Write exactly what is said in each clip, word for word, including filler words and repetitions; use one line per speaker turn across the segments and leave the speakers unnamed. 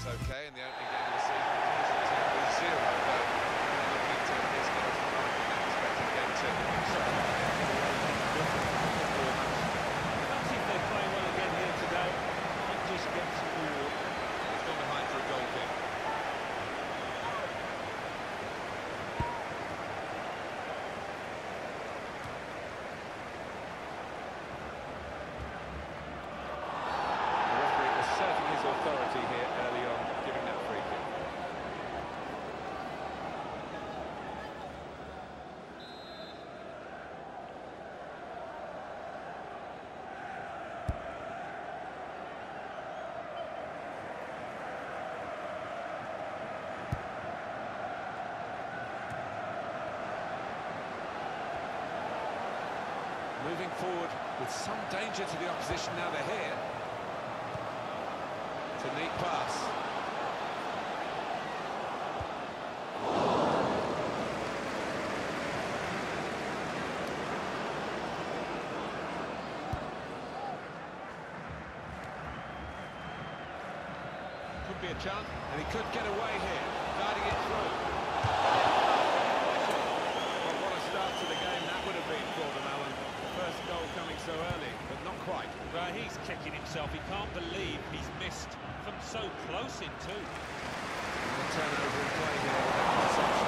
was okay in the opening game of the season. It was three zero, but looking to his goals from Mark and expecting game two.
Let's see if they play well again here today. Not just get some ball.
He's gone behind for a goal kick.
Authority here early on, giving that free kick.
Moving forward with some danger to the opposition now they're here. It's a neat pass. Could be a chance, and he could get away here, guiding it through. Well, what a start to the game that would have been for them, Alan. The first goal coming so early, but not quite.
Well, he's kicking himself. He can't believe he's missed from so close in too.
And the turnover in play here with that interception.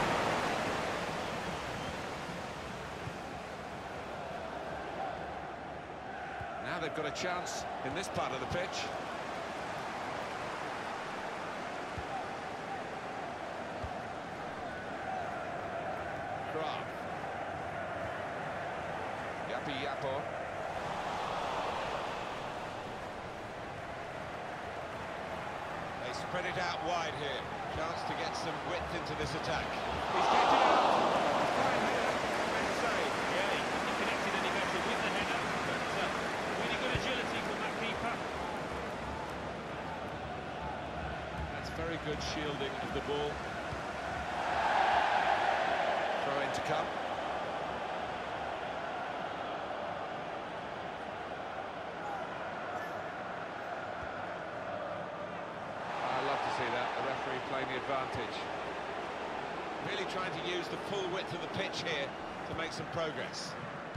Now they've got a chance in this part of the pitch. Kraft. Yappy Yappo. They spread it out wide here. Chance to get some width into this attack. He's getting out. Fine header. Best save.
Yeah, he couldn't have connected any better with the header, but uh, really good agility from that keeper.
That's very good shielding of the ball. Throw in to come. That, the referee playing the advantage. Really trying to use the full width of the pitch here to make some progress.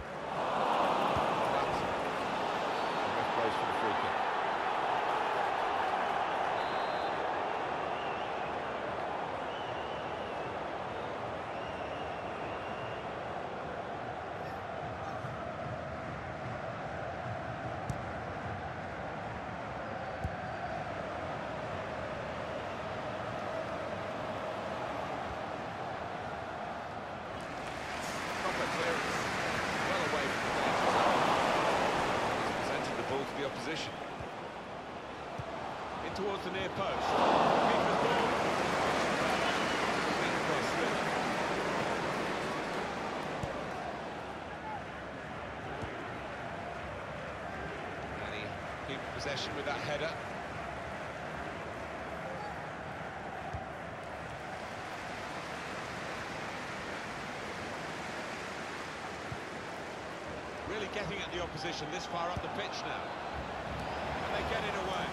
But the ref plays for the free kick. Clearance, well away from the danger zone. He's presented the ball to the opposition. In towards the near post. Keeper's ball. Complete cross, really. And he keeps possession with that header. Really getting at the opposition this far up the pitch now. And they get it away.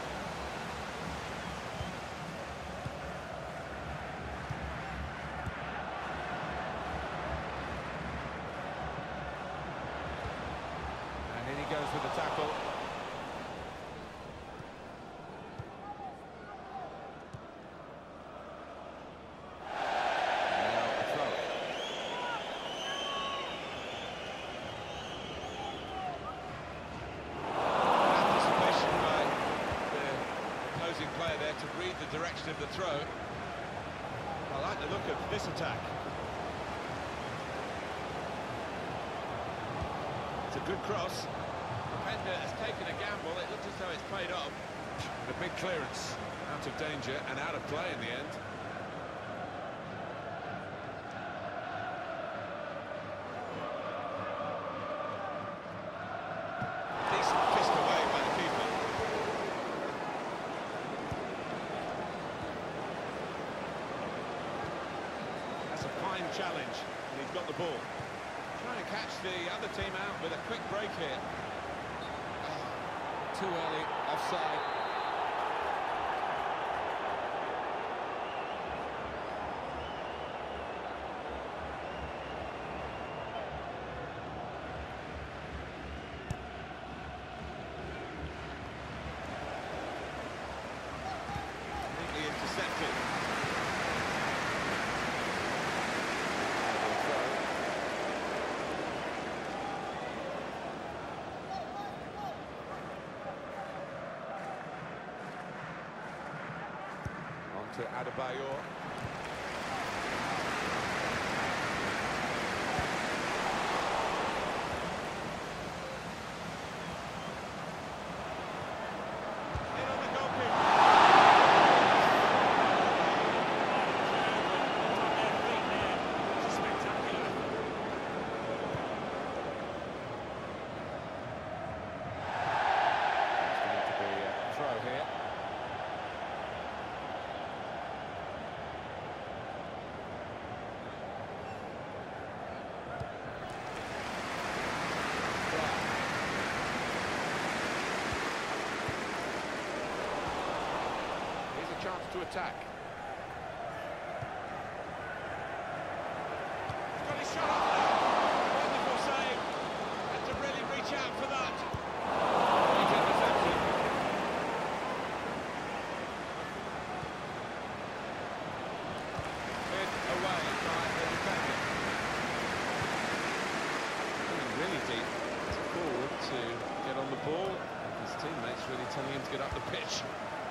And in he goes with the tackle. Player there to read the direction of the throw. I like the look of this attack. It's a good cross. The defender has taken a gamble. It looks as though it's paid off. And a big clearance, out of danger and out of play in the end. Decent fist away by the keeper. Fine challenge, and he's got the ball. Trying to catch the other team out with a quick break here. Oh, too early, offside. to Adebayor. Chance to attack. He's got his shot off there. Wonderful save. Had to really reach out for that. He's intercepted. Hit away by the defender. Going really deep forward to get on the ball. His teammates really telling him to get up the pitch.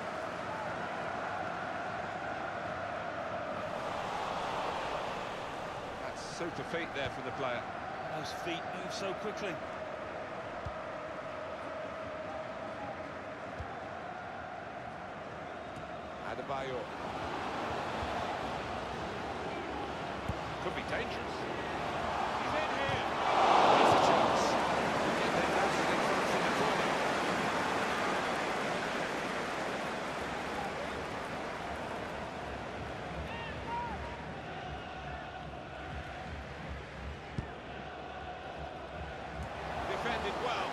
Super feet there from the player.
Those feet move so quickly.
Adebayor. Could be dangerous. He's in here. Here's a chance. Get their noses in front in the corner. Defended well.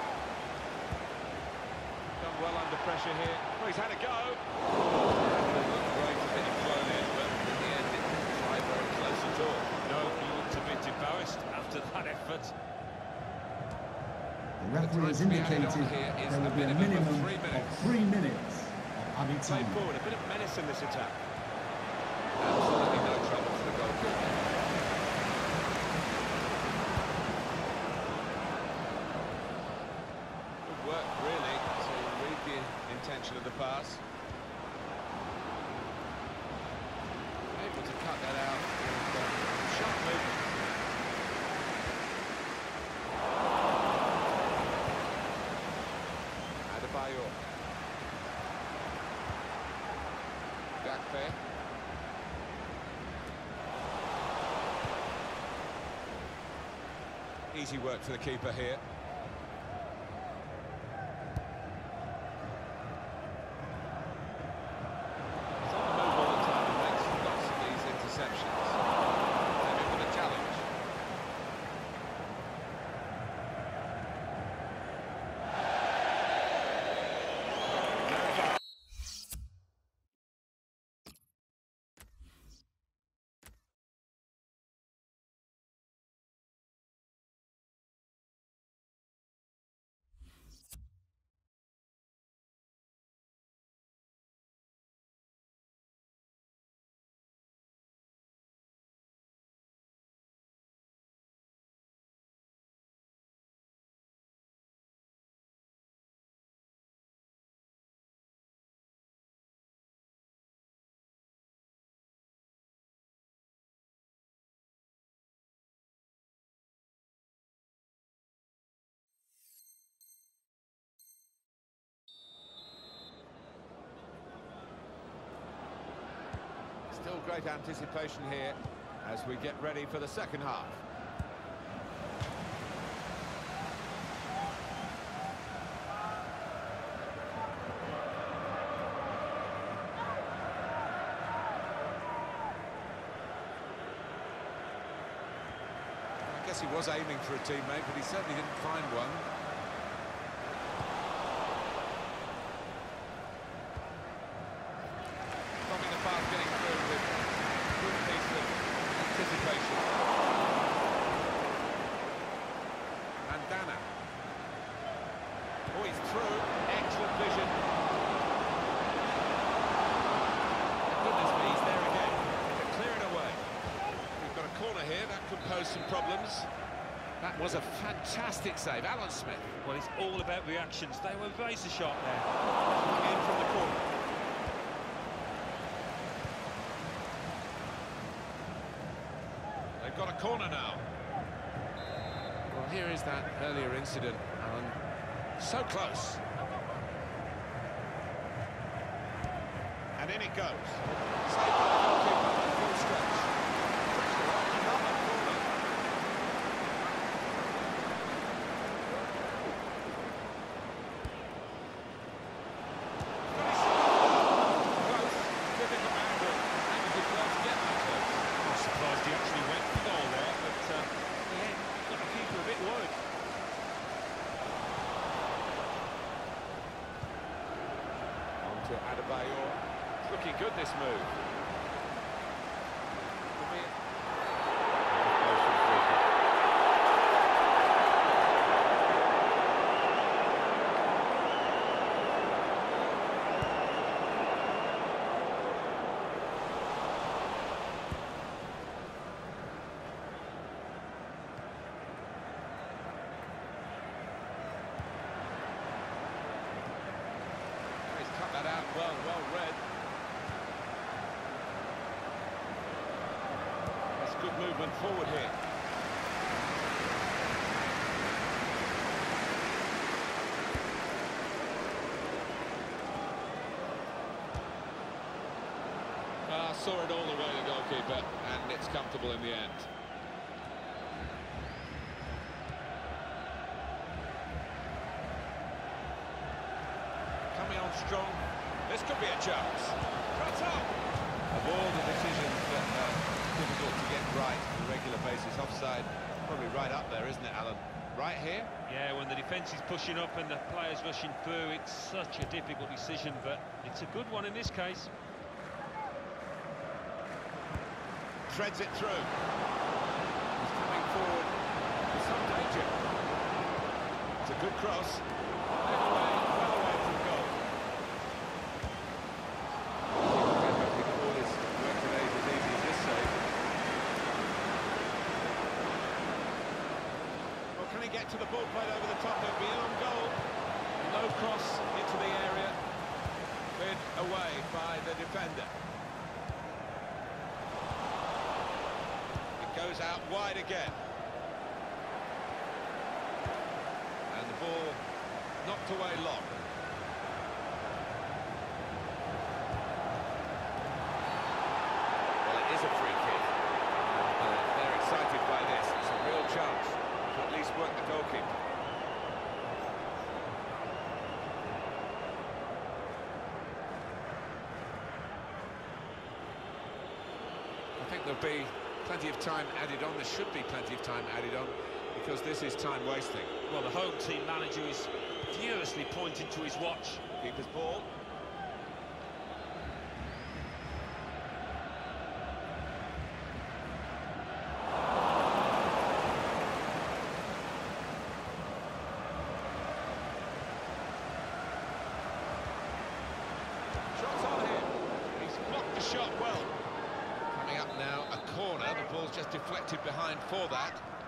Done well under pressure here. Oh, he's had a go. Great to get him flown in, but in the end it didn't fly very close at all.
No, he looked a bit embarrassed after that effort.
The referee has indicated there will be a minimum of three minutes, of three minutes of added time.
Forward, a bit of menace in this attack. Absolutely no trouble for the goalkeeper. Work really to read the intention of the pass. Able to cut that out with uh, sharp movement. Adebayor. Gakpe. Easy work for the keeper here. Still great anticipation here as we get ready for the second half. I guess he was aiming for a teammate, but he certainly didn't find one. Getting through with a good piece of anticipation. Mandana. Oh, he's through. Excellent vision. Goodness me, he's there again. To clear it away. We've got a corner here, that could pose some problems. That was a fantastic save. Alan Smith.
Well, it's all about reactions. They were razor sharp there.
In from the corner. they've got a corner now. Well, here is that earlier incident, Alan. So close. And in it goes. Saved by the goalkeeper at full stretch. Pressure on, another corner. Close, difficult angle. And he did well to get that close.
I'm surprised he actually went for goal there, but uh, yeah, got the keeper a bit worried.
On to Adebayor. Looking good, this move. He's cut that out well, well read. Good movement forward here. Ah, saw it all the way, the goalkeeper, and it's comfortable in the end. Coming on strong. This could be a chance. Cut up! Of all the decisions that uh, difficult to get right on a regular basis. Offside, probably right up there, isn't it, Alan? Right here?
Yeah, when the defence is pushing up and the players rushing through, it's such a difficult decision, but it's a good one in this case.
Threads it through. He's coming forward with some danger. It's a good cross. Anyway, well away from goal. Get to the ball played over the top, it'll be on goal. No cross into the area, cleared away by the defender. It goes out wide again. And the ball knocked away long. Well, it is a free kick. Uh, they're excited by this, it's a real chance. At least work the goalkeeper. I think there'll be plenty of time added on. There should be plenty of time added on because this is time wasting.
Well, the home team manager is furiously pointing to his watch.
Keeper's ball. Shot well. Coming up now, a corner. The ball's just deflected behind for that.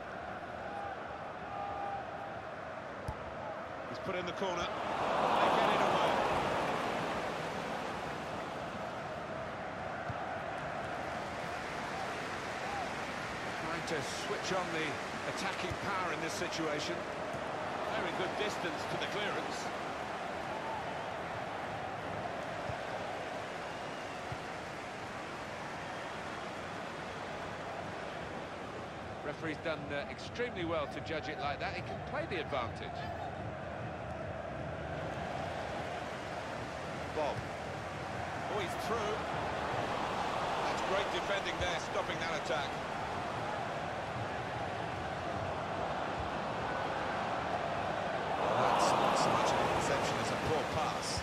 He's put in the corner. They get it away. Trying to switch on the attacking power in this situation. Very good distance to the clearance. Referee's done uh, extremely well to judge it like that. He can play the advantage. Bob. Oh, he's through. That's great defending there, stopping that attack. Well, that's not so much an interception as a poor pass.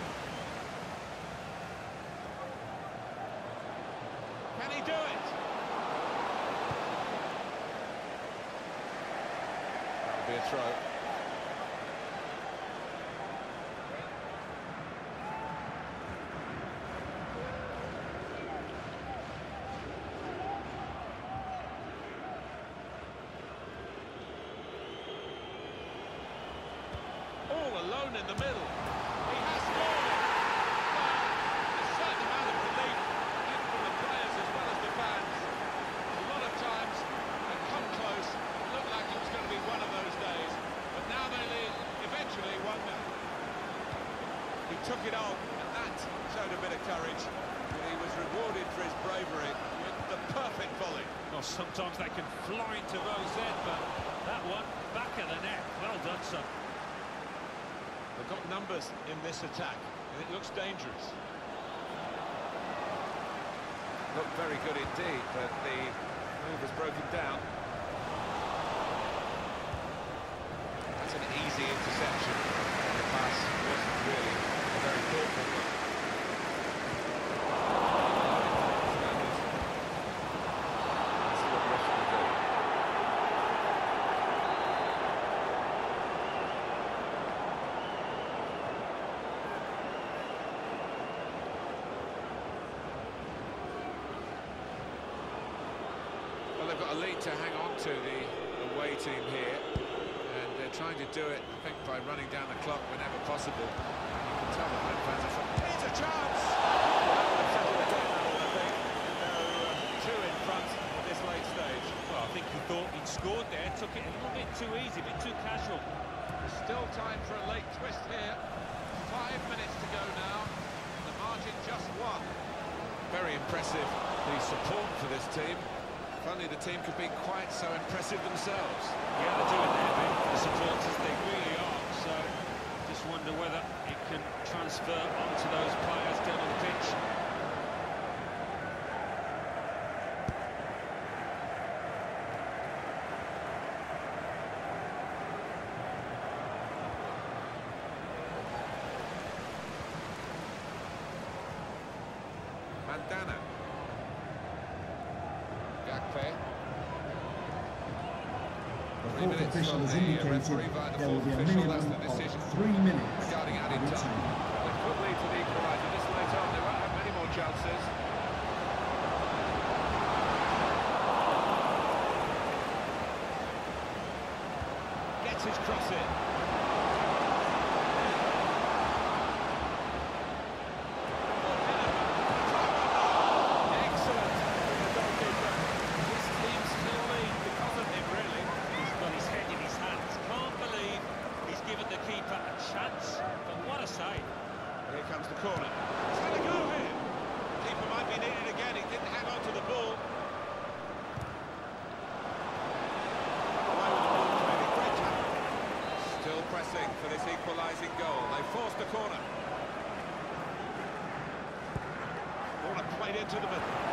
Can he do it? Be a throw. All alone in the middle. He has scored it. Well, a certain amount of relief, even from the players as well as the fans. A lot of times, a it on, and that showed a bit of courage. But he was rewarded for his bravery with the perfect volley.
Well, sometimes they can fly into Rose Ed, but that one, back of the net. Well done, son.
They've got numbers in this attack, and it looks dangerous. Looked very good indeed, but the move was broken down. That's an easy interception. The pass wasn't really a very thoughtful one. Let's see what the rest will do. Well, they've got a lead to hang on to, the away team here, and they're trying to do it, I think, by running down the clock whenever possible. You can tell the home fans are... Here's a chance! Well, settle it down, I think. They're uh, two in front at this late stage.
Well, I think he thought he'd scored there, took it a little bit too easy, a bit too casual.
There's still time for a late twist here. Five minutes to go now. The margin just one. Very impressive, the support for this team. If only the team could be quite so impressive themselves.
Yeah, they're doing their bit, the supporters, they really are. So, just wonder whether it can transfer onto those players down on the pitch.
Mandana.
The fourth official has indicated there will be a minimum of three minutes
regarding added
added
time.
time.
Well, it could lead to the equaliser this late on. They won't have many more chances. Gets his cross in. Excellent from the goalkeeper. This team still lead because of him, really.
He's got his head in his hands. Can't believe he's given the keeper a chance. But what a save.
Here comes the corner. He's going to go here. The keeper might be needed again. He didn't hang on to the ball. Away with the ball, clearly. Great tackle. Still pressing for this equalising goal. They forced the corner. Corner played into the middle.